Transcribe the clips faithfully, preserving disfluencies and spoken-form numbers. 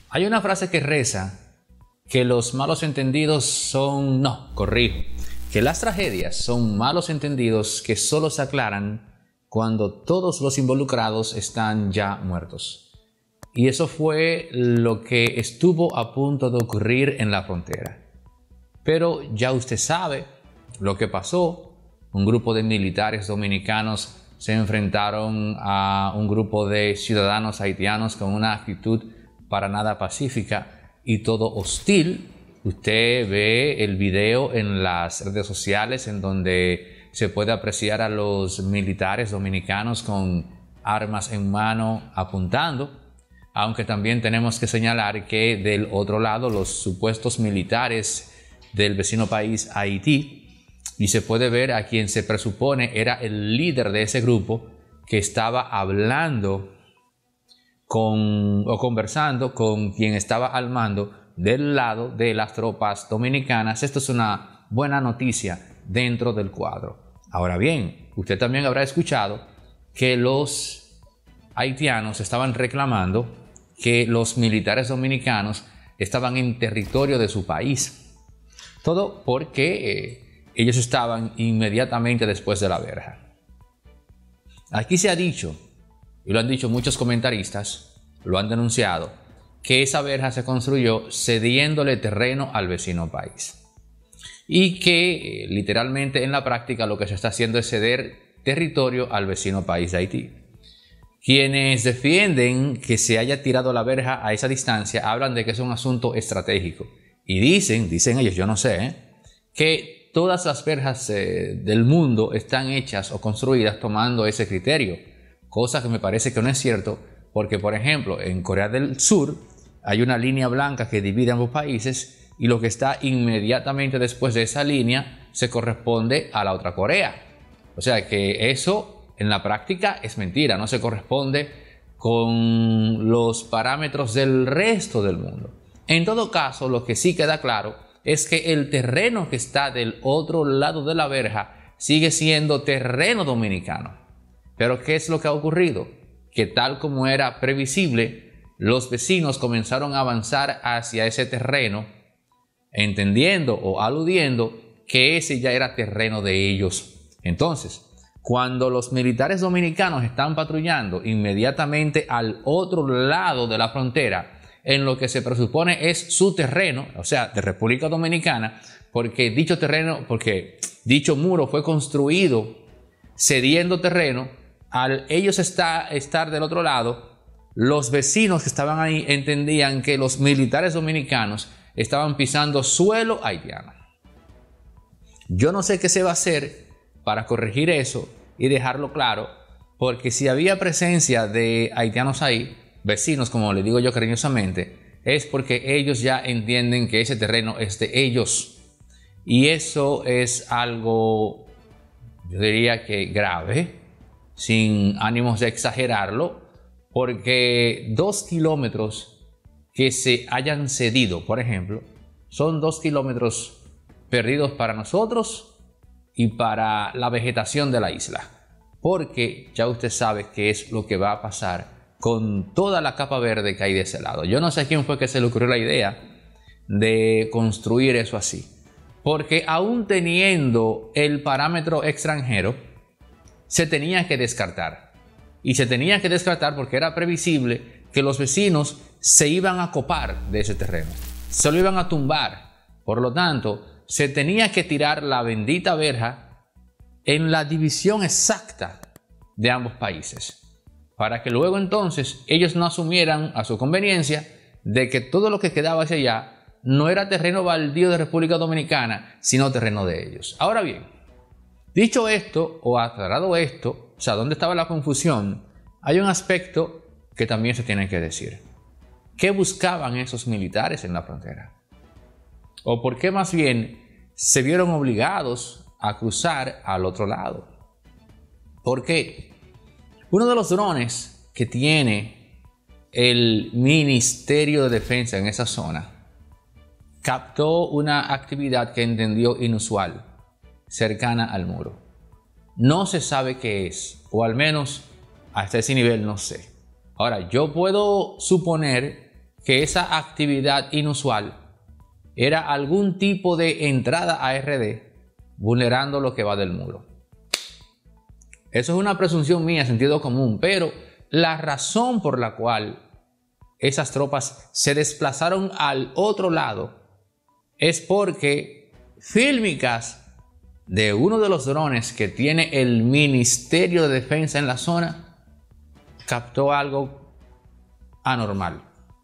Hay una frase que reza que los malos entendidos son... No, corrijo. Que las tragedias son malos entendidos que solo se aclaran cuando todos los involucrados están ya muertos. Y eso fue lo que estuvo a punto de ocurrir en la frontera. Pero ya usted sabe lo que pasó. Un grupo de militares dominicanos se enfrentaron a un grupo de ciudadanos haitianos con una actitud para nada pacífica y todo hostil. Usted ve el video en las redes sociales en donde se puede apreciar a los militares dominicanos con armas en mano apuntando, aunque también tenemos que señalar que del otro lado los supuestos militares del vecino país Haití, y se puede ver a quien se presupone era el líder de ese grupo que estaba hablando con, o conversando con quien estaba al mando del lado de las tropas dominicanas. Esto es una buena noticia dentro del cuadro. Ahora bien, usted también habrá escuchado que los haitianos estaban reclamando que los militares dominicanos estaban en territorio de su país. Todo porque eh, ellos estaban inmediatamente después de la verja. Aquí se ha dicho, y lo han dicho muchos comentaristas, lo han denunciado, que esa verja se construyó cediéndole terreno al vecino país. Y que eh, literalmente en la práctica lo que se está haciendo es ceder territorio al vecino país de Haití. Quienes defienden que se haya tirado la verja a esa distancia hablan de que es un asunto estratégico. Y dicen, dicen ellos, yo no sé, ¿eh? que todas las verjas eh, del mundo están hechas o construidas tomando ese criterio. Cosa que me parece que no es cierto, porque por ejemplo en Corea del Sur hay una línea blanca que divide ambos países y lo que está inmediatamente después de esa línea se corresponde a la otra Corea. O sea que eso en la práctica es mentira, no se corresponde con los parámetros del resto del mundo. En todo caso, lo que sí queda claro es que el terreno que está del otro lado de la verja sigue siendo terreno dominicano. Pero ¿qué es lo que ha ocurrido? Que tal como era previsible, los vecinos comenzaron a avanzar hacia ese terreno, entendiendo o aludiendo que ese ya era terreno de ellos. Entonces, cuando los militares dominicanos están patrullando inmediatamente al otro lado de la frontera, en lo que se presupone es su terreno, o sea, de República Dominicana, porque dicho terreno, porque dicho muro fue construido cediendo terreno, al ellos está, estar del otro lado, los vecinos que estaban ahí entendían que los militares dominicanos estaban pisando suelo haitiano. Yo no sé qué se va a hacer para corregir eso y dejarlo claro, porque si había presencia de haitianos ahí, vecinos, como le digo yo cariñosamente, es porque ellos ya entienden que ese terreno es de ellos. Y eso es algo, yo diría que grave, sin ánimos de exagerarlo, porque dos kilómetros que se hayan cedido, por ejemplo, son dos kilómetros perdidos para nosotros y para la vegetación de la isla. Porque ya usted sabe qué es lo que va a pasar con toda la capa verde que hay de ese lado. Yo no sé a quién fue que se le ocurrió la idea de construir eso así. Porque aún teniendo el parámetro extranjero, se tenía que descartar. Y se tenía que descartar porque era previsible que los vecinos se iban a copar de ese terreno. Se lo iban a tumbar. Por lo tanto, se tenía que tirar la bendita verja en la división exacta de ambos países, para que luego entonces ellos no asumieran a su conveniencia de que todo lo que quedaba hacia allá no era terreno baldío de República Dominicana, sino terreno de ellos. Ahora bien, dicho esto o aclarado esto, o sea, ¿dónde estaba la confusión? Hay un aspecto que también se tiene que decir. ¿Qué buscaban esos militares en la frontera? ¿O por qué más bien se vieron obligados a cruzar al otro lado? ¿Por qué? Uno de los drones que tiene el Ministerio de Defensa en esa zona captó una actividad que entendió inusual, cercana al muro. No se sabe qué es, o al menos hasta ese nivel no sé. Ahora, yo puedo suponer que esa actividad inusual era algún tipo de entrada a R D vulnerando lo que va del muro. Eso es una presunción mía, sentido común, pero la razón por la cual esas tropas se desplazaron al otro lado es porque fílmicas de uno de los drones que tiene el Ministerio de Defensa en la zona captó algo anormal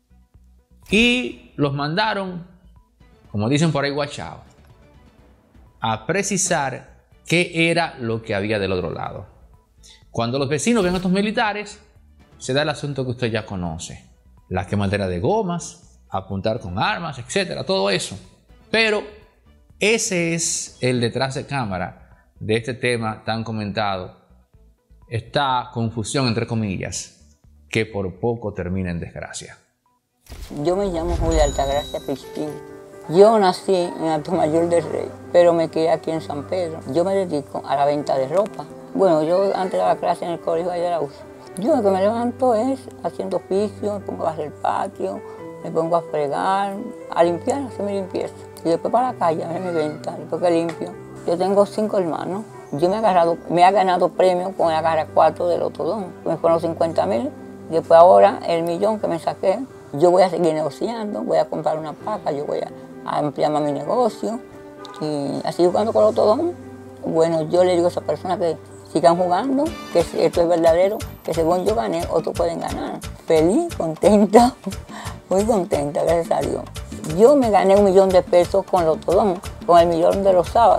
y los mandaron, como dicen por ahí, guachao, a precisar qué era lo que había del otro lado. Cuando los vecinos ven a estos militares, se da el asunto que usted ya conoce: la quemadera de gomas, apuntar con armas, etcétera, todo eso. Pero ese es el detrás de cámara de este tema tan comentado, esta confusión entre comillas, que por poco termina en desgracia. Yo me llamo Julia Altagracia Pistín. Yo nací en Atomayor del Rey, pero me crié aquí en San Pedro. Yo me dedico a la venta de ropa. Bueno, yo antes de la clase en el colegio de la U C A. Yo lo que me levanto es haciendo oficio, me pongo a hacer el patio, me pongo a fregar, a limpiar, a hacer mi limpieza. Y después para la calle, a ver mi venta, después que limpio. Yo tengo cinco hermanos. Yo me he, agarrado, me he ganado premios con el agarra cuatro del Otodón. Me fueron cincuenta mil. Después ahora el millón que me saqué, yo voy a seguir negociando, voy a comprar una paca, yo voy a, a ampliar más mi negocio. Y así jugando con el Otodón, bueno, yo le digo a esas personas que sigan jugando, que esto es verdadero, que según yo gané, otros pueden ganar. Feliz, contenta, muy contenta, gracias a Dios. Yo me gané un millón de pesos con el Otodón, con el millón de los sábados.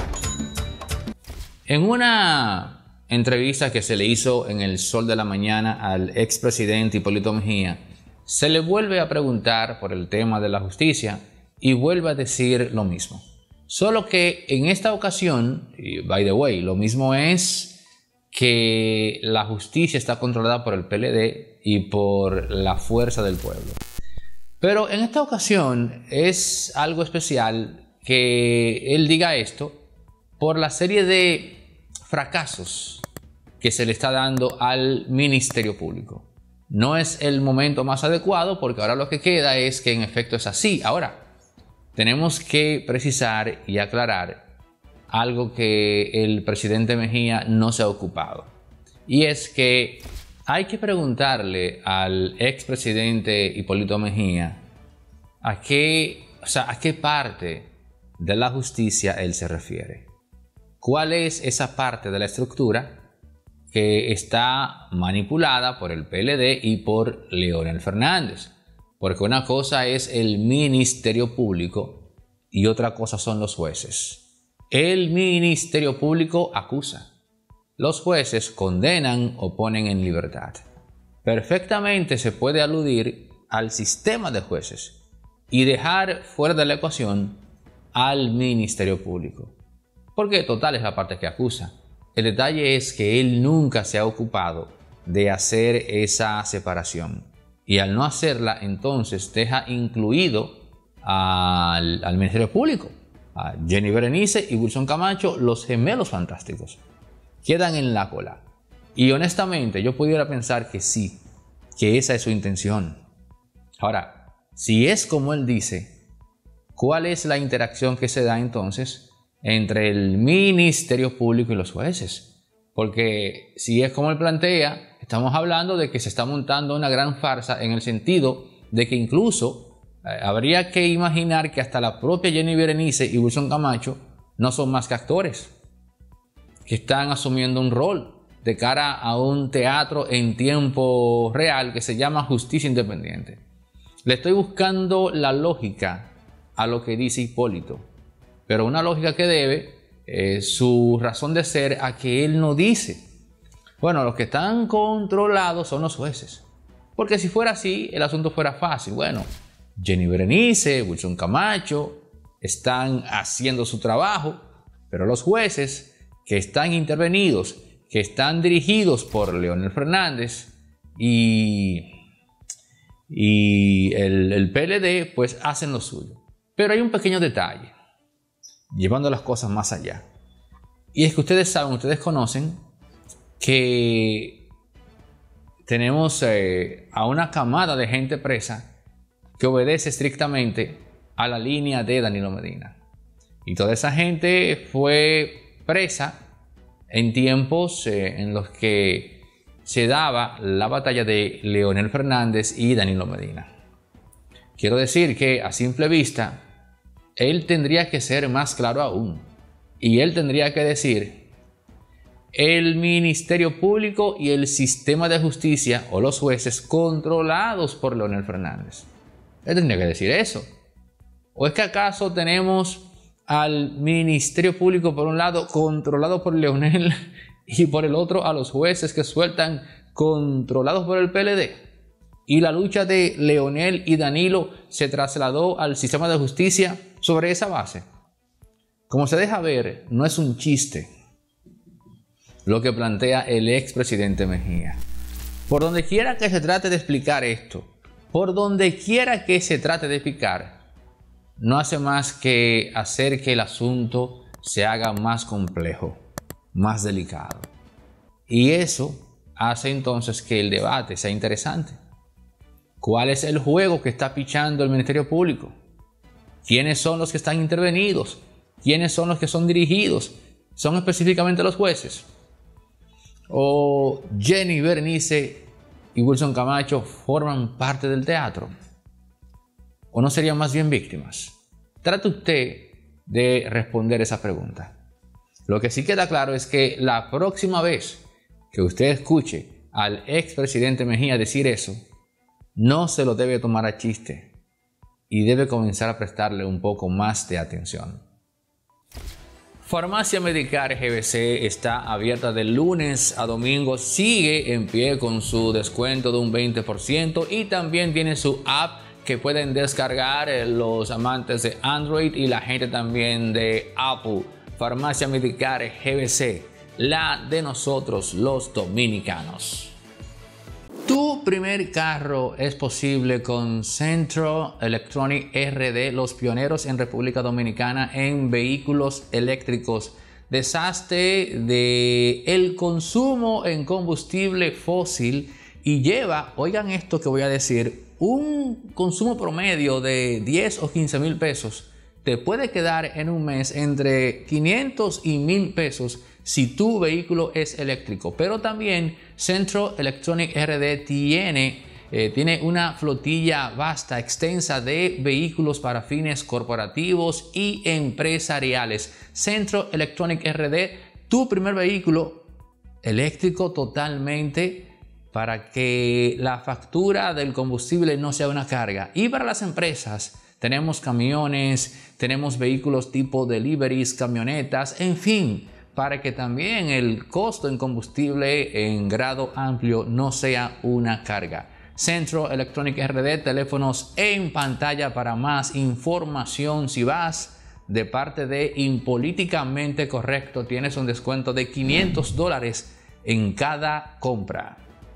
En una entrevista que se le hizo en El Sol de la Mañana al expresidente Hipólito Mejía, se le vuelve a preguntar por el tema de la justicia y vuelve a decir lo mismo. Solo que en esta ocasión, y by the way, lo mismo es que la justicia está controlada por el P L D y por la Fuerza del Pueblo. Pero en esta ocasión es algo especial que él diga esto por la serie de fracasos que se le está dando al Ministerio Público. No es el momento más adecuado porque ahora lo que queda es que en efecto es así. Ahora, tenemos que precisar y aclarar algo que el presidente Mejía no se ha ocupado. Y es que hay que preguntarle al expresidente Hipólito Mejía a qué, o sea, a qué parte de la justicia él se refiere. ¿Cuál es esa parte de la estructura que está manipulada por el P L D y por Leonel Fernández? Porque una cosa es el Ministerio Público y otra cosa son los jueces. El Ministerio Público acusa. Los jueces condenan o ponen en libertad. Perfectamente se puede aludir al sistema de jueces y dejar fuera de la ecuación al Ministerio Público. Porque total es la parte que acusa. El detalle es que él nunca se ha ocupado de hacer esa separación. Y al no hacerla, entonces deja incluido al, al Ministerio Público, a Jenny Berenice y Wilson Camacho, los gemelos fantásticos. Quedan en la cola. Y honestamente yo pudiera pensar que sí, que esa es su intención. Ahora, si es como él dice, ¿cuál es la interacción que se da entonces entre el Ministerio Público y los jueces? Porque si es como él plantea, estamos hablando de que se está montando una gran farsa en el sentido de que incluso eh, habría que imaginar que hasta la propia Jenny Berenice y Wilson Camacho no son más que actores que están asumiendo un rol de cara a un teatro en tiempo real que se llama Justicia Independiente. Le estoy buscando la lógica a lo que dice Hipólito, pero una lógica que debe eh, su razón de ser a que él no dice. Bueno, los que están controlados son los jueces. Porque si fuera así, el asunto fuera fácil. Bueno, Jenny Berenice, Wilson Camacho están haciendo su trabajo, pero los jueces que están intervenidos, que están dirigidos por Leonel Fernández y, y el, el P L D, pues hacen lo suyo. Pero hay un pequeño detalle, llevando las cosas más allá. Y es que ustedes saben, ustedes conocen que tenemos eh, a una camada de gente presa que obedece estrictamente a la línea de Danilo Medina. Y toda esa gente fue presa en tiempos eh, en los que se daba la batalla de Leonel Fernández y Danilo Medina. Quiero decir que a simple vista, él tendría que ser más claro aún. Y él tendría que decir, el Ministerio Público y el sistema de justicia o los jueces controlados por Leonel Fernández. Él tendría que decir eso. ¿O es que acaso tenemos al Ministerio Público por un lado controlado por Leonel y por el otro a los jueces que sueltan controlados por el P L D? Y la lucha de Leonel y Danilo se trasladó al sistema de justicia sobre esa base. Como se deja ver, no es un chiste lo que plantea el expresidente Mejía. Por donde quiera que se trate de explicar esto, por donde quiera que se trate de explicar, no hace más que hacer que el asunto se haga más complejo, más delicado. Y eso hace entonces que el debate sea interesante. ¿Cuál es el juego que está pichando el Ministerio Público? ¿Quiénes son los que están intervenidos? ¿Quiénes son los que son dirigidos? ¿Son específicamente los jueces? ¿O Jenny Berenice y Wilson Camacho forman parte del teatro? ¿O no serían más bien víctimas? Trate usted de responder esa pregunta. Lo que sí queda claro es que la próxima vez que usted escuche al expresidente Mejía decir eso, no se lo debe tomar a chiste y debe comenzar a prestarle un poco más de atención. Farmacia Medicare G B C está abierta de lunes a domingo, sigue en pie con su descuento de un veinte por ciento y también tiene su app que pueden descargar los amantes de Android y la gente también de Apple. Farmacia Medicare G B C, la de nosotros los dominicanos. Tu primer carro es posible con Centro Electronic R D, los pioneros en República Dominicana en vehículos eléctricos. Deshazte de el consumo en combustible fósil y lleva, oigan esto que voy a decir, un consumo promedio de diez o quince mil pesos. Te puede quedar en un mes entre quinientos y mil pesos si tu vehículo es eléctrico. Pero también Centro Electronic R D tiene, eh, tiene una flotilla vasta, extensa de vehículos para fines corporativos y empresariales. Centro Electronic R D, tu primer vehículo eléctrico totalmente, para que la factura del combustible no sea una carga. Y para las empresas, tenemos camiones, tenemos vehículos tipo deliveries, camionetas, en fin, para que también el costo en combustible en grado amplio no sea una carga. Centro Electronic R D, teléfonos en pantalla para más información. Si vas de parte de Impolíticamente Correcto, tienes un descuento de quinientos dólares en cada compra.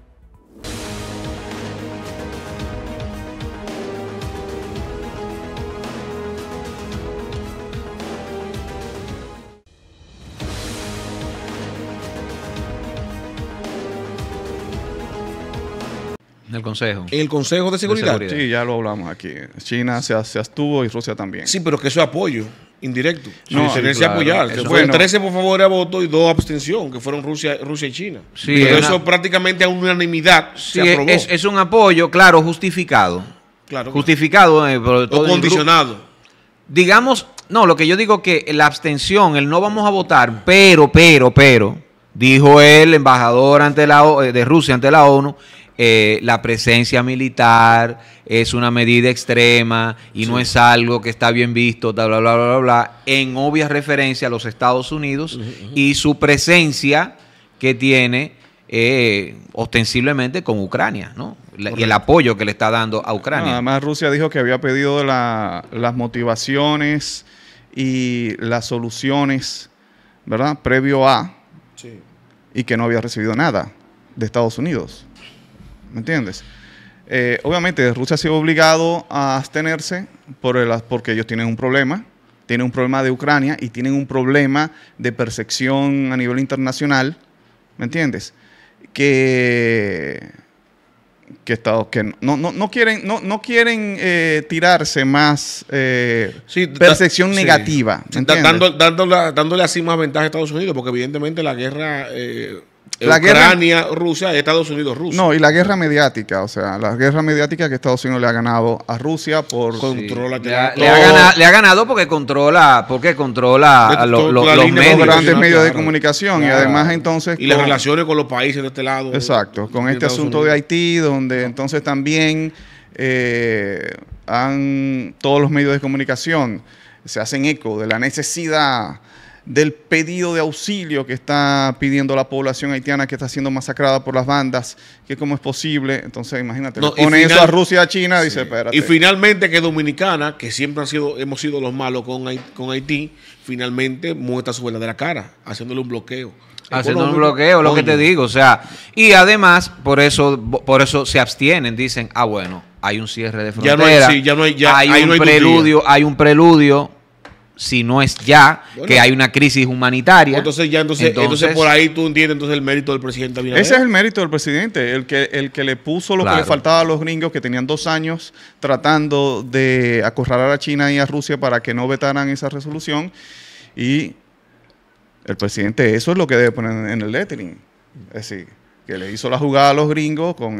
El Consejo. El Consejo de Seguridad. de Seguridad. Sí, ya lo hablamos aquí. China se, se abstuvo y Rusia también. Sí, pero que eso es apoyo indirecto. No, Sí, sí, tenerse claro. apoyar. Eso Que fue- fue trece por favor a voto y dos abstención, que fueron Rusia, Rusia y China. Sí, pero una- eso prácticamente a unanimidad Sí, se aprobó. es, es un apoyo, claro, justificado. claro. Justificado eh, por todo o el grupo. condicionado. Digamos, no, lo que yo digo que la abstención, el no vamos a votar, pero, pero, pero, dijo el embajador ante la, O- de Rusia ante la ONU, eh, la presencia militar es una medida extrema y Sí. no es algo que está bien visto, bla, bla, bla, bla, bla, bla, en obvia referencia a los Estados Unidos y su presencia que tiene eh, ostensiblemente con Ucrania, ¿no? La- y el apoyo que le está dando a No, Ucrania. además, Rusia dijo que había pedido la- las motivaciones y las soluciones, ¿verdad? Previo a, Sí. y que no había recibido nada de Estados Unidos. ¿Me entiendes? Eh, obviamente, Rusia ha sido obligado a abstenerse por el- porque ellos tienen un problema. Tienen un problema de Ucrania y tienen un problema de percepción a nivel internacional. ¿Me entiendes? Que que Estados que no, no, no quieren no, no quieren eh, tirarse más eh, Sí, percepción da- negativa, sí. ¿me Da- entiendes? dando- dándole, dándole así más ventaja a Estados Unidos, porque evidentemente la guerra eh, La guerra- Ucrania, Rusia, Estados Unidos, Rusia. No, y la guerra mediática, o sea, la guerra mediática que Estados Unidos le ha ganado a Rusia por... Controla Le ha, todo. le ha ganado, le ha ganado porque controla, porque controla De- a lo- to- lo- la los línea medios. los grandes Claro, medios de claro. comunicación y Claro. además entonces... Y las con- relaciones con los países de este lado. Exacto, con de este Estados asunto Unidos. de Haití, donde entonces también eh, han, todos los medios de comunicación se hacen eco de la necesidad del pedido de auxilio que está pidiendo la población haitiana que está siendo masacrada por las bandas, que cómo es posible. Entonces, imagínate, No, le y pone final- eso a Rusia y a China, dice, espérate. Y finalmente que Dominicana, que siempre han sido, hemos sido los malos con Haití, con Haití, finalmente muestra su verdadera cara, haciéndole un bloqueo. Haciendo un económico. bloqueo, lo que Coño. te digo, o sea, y además, por eso, por eso se abstienen, dicen, ah, bueno, hay un cierre de Ya no hay- frontera, sí, ya no hay- ya- hay ahí un no hay preludio, hay un preludio, si no es ya, Bueno. que hay una crisis humanitaria. Entonces ya entonces, entonces, por ahí tú entiendes entonces el mérito del presidente Abinader. Ese es el mérito del presidente, el que, el que le puso lo que Claro. le faltaba a los gringos que tenían dos años tratando de acorralar a China y a Rusia para que no vetaran esa resolución. Y el presidente eso es lo que debe poner en el lettering. Es decir, que le hizo la jugada a los gringos con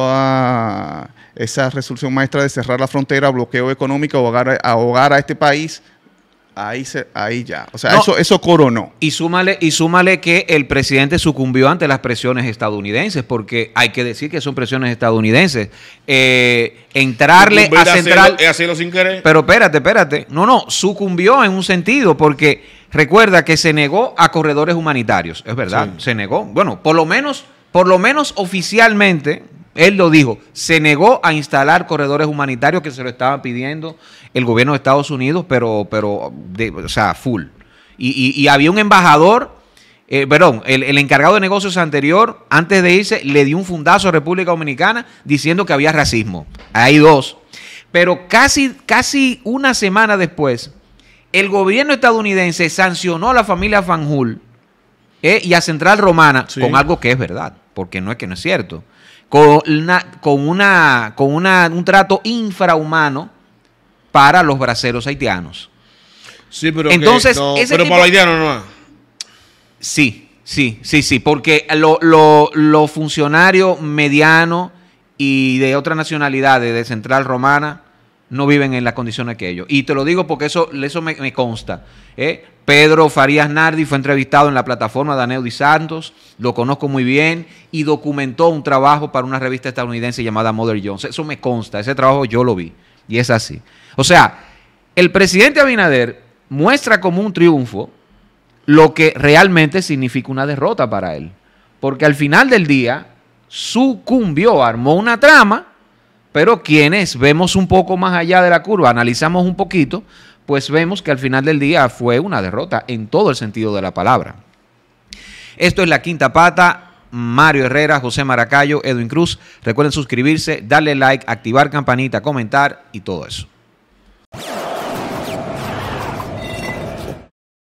esa, esa resolución maestra de cerrar la frontera, bloqueo económico, ahogar, ahogar a este país. Ahí, se, ahí ya. O sea, No. eso, eso coronó. Y súmale, y súmale que el presidente sucumbió ante las presiones estadounidenses, porque hay que decir que son presiones estadounidenses. Eh, entrarle Sucumbir a central... hacerlo- es hacerlo sin querer. Pero espérate, espérate. No, no, sucumbió en un sentido, porque recuerda que se negó a corredores humanitarios, es verdad, Sí. se negó. Bueno, por lo menos, por lo menos oficialmente, él lo dijo, se negó a instalar corredores humanitarios que se lo estaba pidiendo el gobierno de Estados Unidos, pero, pero, de- o sea, full. Y, y- y había un embajador, eh, perdón, el, el encargado de negocios anterior, antes de irse, le dio un fundazo a República Dominicana diciendo que había racismo. Hay dos. Pero casi, casi una semana después, el gobierno estadounidense sancionó a la familia Fanjul eh, y a Central Romana Sí. con algo que es verdad, porque no es que no es cierto, con, una, con, una, con una, un trato infrahumano para los braceros haitianos. Sí, pero Entonces, que, no, ese pero tipo- para los haitianos no. Sí, sí, sí, sí, porque los lo, lo funcionarios medianos y de otras nacionalidades de Central Romana no viven en las condiciones que ellos. Y te lo digo porque eso, eso me, me consta. ¿eh? Pedro Farías Nardi fue entrevistado en la plataforma de Aneudi Santos, lo conozco muy bien, y documentó un trabajo para una revista estadounidense llamada Mother Jones. Eso me consta, ese trabajo yo lo vi, y es así. O sea, el presidente Abinader muestra como un triunfo lo que realmente significa una derrota para él. Porque al final del día sucumbió, armó una trama, pero quienes vemos un poco más allá de la curva, analizamos un poquito, pues vemos que al final del día fue una derrota en todo el sentido de la palabra. Esto es La Quinta Pata. Mario Herrera, José Maracayo, Edwin Cruz. Recuerden suscribirse, darle like, activar campanita, comentar y todo eso.